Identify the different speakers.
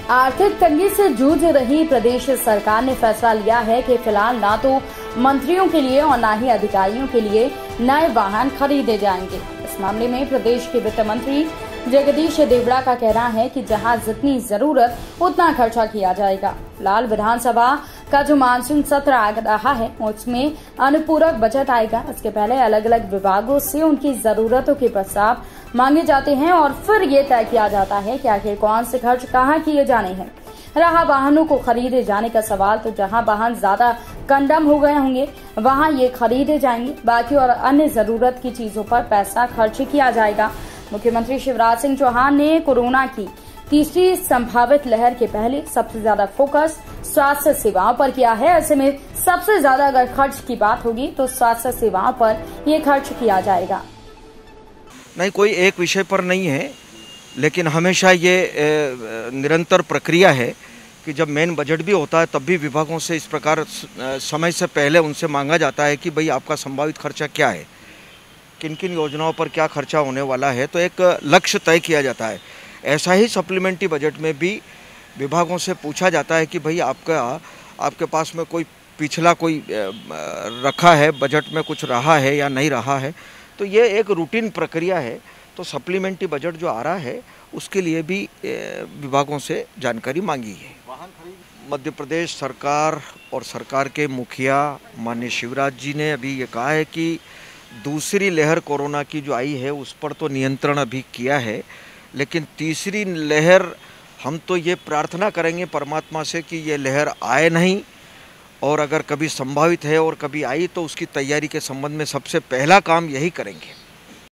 Speaker 1: आर्थिक तंगी से जूझ रही प्रदेश सरकार ने फैसला लिया है कि फिलहाल ना तो मंत्रियों के लिए और न ही अधिकारियों के लिए नए वाहन खरीदे जाएंगे। इस मामले में प्रदेश के वित्त मंत्री जगदीश देवड़ा का कहना है कि जहां जितनी जरूरत उतना खर्चा किया जाएगा। फिलहाल विधानसभा का जो मानसून सत्र आ रहा है उसमें अनुपूरक बजट आएगा। इसके पहले अलग अलग विभागों से उनकी जरूरतों के प्रस्ताव मांगे जाते हैं और फिर ये तय किया जाता है कि आखिर कौन से खर्च कहाँ किए जाने हैं। रहा वाहनों को खरीदे जाने का सवाल, तो जहां वाहन ज्यादा कंडम हो गए होंगे वहां ये खरीदे जाएंगे। बाकी और अन्य जरूरत की चीजों पर पैसा खर्च किया जाएगा। मुख्यमंत्री शिवराज सिंह चौहान ने कोरोना की तीसरी संभावित लहर के पहले सबसे ज्यादा फोकस स्वास्थ्य सेवाओं पर किया है। ऐसे में सबसे ज्यादा अगर खर्च की बात होगी तो स्वास्थ्य सेवाओं पर ये खर्च किया जाएगा।
Speaker 2: नहीं, कोई एक विषय पर नहीं है, लेकिन हमेशा ये निरंतर प्रक्रिया है कि जब मेन बजट भी होता है तब भी विभागों से इस प्रकार समय से पहले उनसे मांगा जाता है कि भाई आपका संभावित खर्चा क्या है, किन किन योजनाओं पर क्या खर्चा होने वाला है, तो एक लक्ष्य तय किया जाता है। ऐसा ही सप्लीमेंट्री बजट में भी विभागों से पूछा जाता है कि भाई आपके पास में कोई पिछला कोई रखा है, बजट में कुछ रहा है या नहीं रहा है। तो ये एक रूटीन प्रक्रिया है। तो सप्लीमेंट्री बजट जो आ रहा है उसके लिए भी विभागों से जानकारी मांगी है। वाहन खरीद मध्य प्रदेश सरकार और सरकार के मुखिया माननीय शिवराज जी ने अभी ये कहा है कि दूसरी लहर कोरोना की जो आई है उस पर तो नियंत्रण अभी किया है, लेकिन तीसरी लहर हम तो ये प्रार्थना करेंगे परमात्मा से कि ये लहर आए नहीं, और अगर कभी संभावित है और कभी आई तो उसकी तैयारी के संबंध में सबसे पहला काम यही करेंगे।